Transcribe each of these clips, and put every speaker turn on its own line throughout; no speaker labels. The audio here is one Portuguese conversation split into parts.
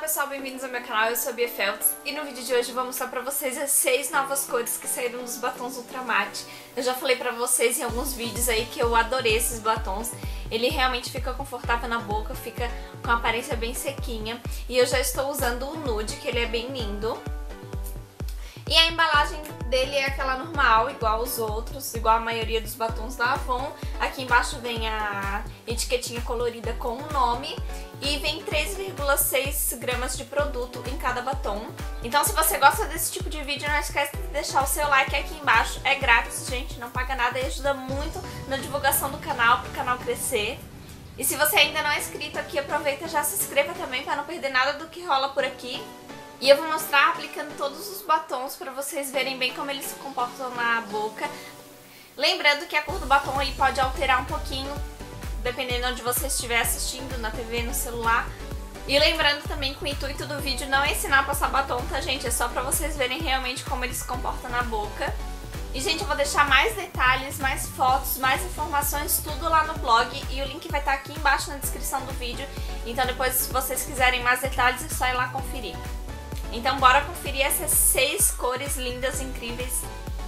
pessoal, bem-vindos ao meu canal, eu sou a Bia Feltz e no vídeo de hoje eu vou mostrar pra vocês as 6 novas cores que saíram dos batons Ultra Matte. Eu já falei pra vocês em alguns vídeos aí que eu adorei esses batons. Ele realmente fica confortável na boca, fica com a aparência bem sequinha. E eu já estou usando o nude, que ele é bem lindo. E a embalagem dele é aquela normal, igual os outros, igual a maioria dos batons da Avon. Aqui embaixo vem a etiquetinha colorida com o nome e vem 3,6 gramas de produto em cada batom. Então se você gosta desse tipo de vídeo, não esquece de deixar o seu like aqui embaixo. É grátis, gente, não paga nada e ajuda muito na divulgação do canal, para o canal crescer. E se você ainda não é inscrito aqui, aproveita e já se inscreva também para não perder nada do que rola por aqui. E eu vou mostrar aplicando todos os batons para vocês verem bem como eles se comportam na boca. Lembrando que a cor do batom aí pode alterar um pouquinho, dependendo de onde você estiver assistindo, na TV, no celular. E lembrando também que o intuito do vídeo não é ensinar a passar batom, tá, gente? É só pra vocês verem realmente como ele se comporta na boca. E, gente, eu vou deixar mais detalhes, mais fotos, mais informações, tudo lá no blog. E o link vai estar aqui embaixo na descrição do vídeo. Então depois, se vocês quiserem mais detalhes, é só ir lá conferir. Então bora conferir essas 6 cores lindas, incríveis.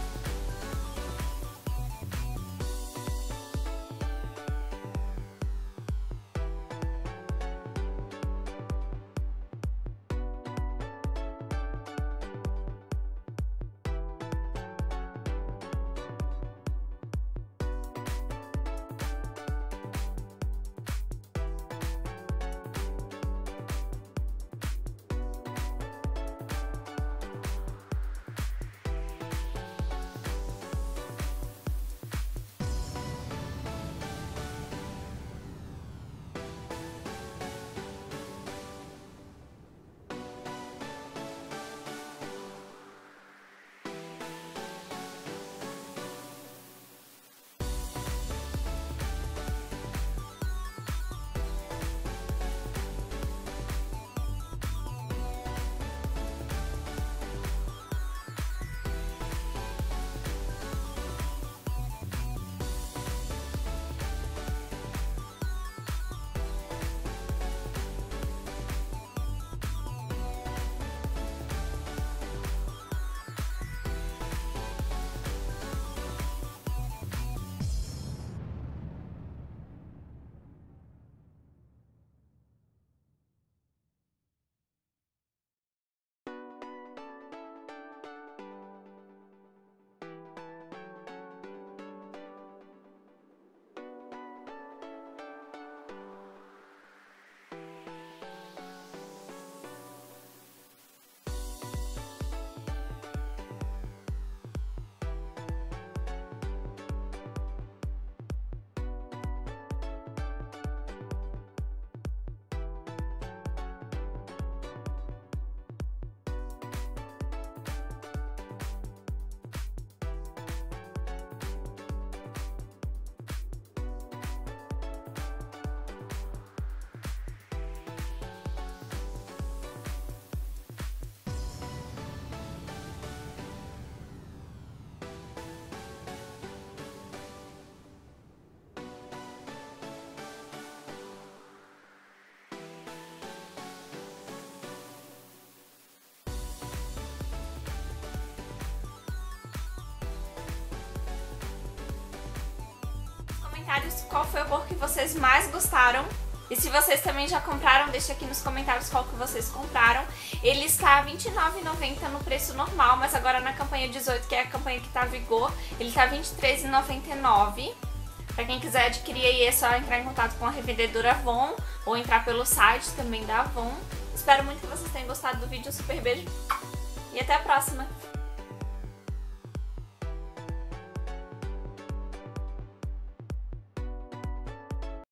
Qual foi a cor que vocês mais gostaram. E se vocês também já compraram, deixa aqui nos comentários qual que vocês compraram. Ele está R$ 29,90 no preço normal, mas agora na campanha 18, que é a campanha que está em vigor, ele está R$ 23,99. Pra quem quiser adquirir aí, é só entrar em contato com a revendedora Avon ou entrar pelo site também da Avon. Espero muito que vocês tenham gostado do vídeo, um super beijo e até a próxima!